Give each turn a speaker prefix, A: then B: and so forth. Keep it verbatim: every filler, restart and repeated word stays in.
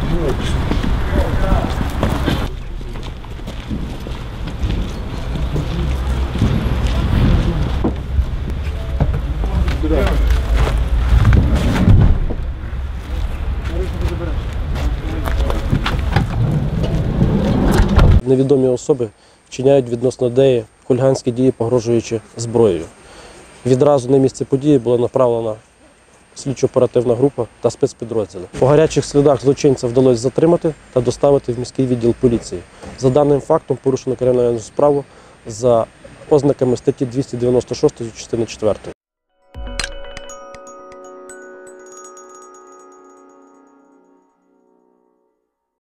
A: Невідомі особи вчиняють відносно ДЕІ хуліганські дії, погрожуючи зброєю. Відразу на місце події була направлена слідчо-оперативна група та спецпідрозділи. По гарячих слідах злочинця вдалося затримати та доставити в міський відділ поліції. За даним фактом порушено кримінальну справу за ознаками статті двісті дев'яносто шість частини четвертої.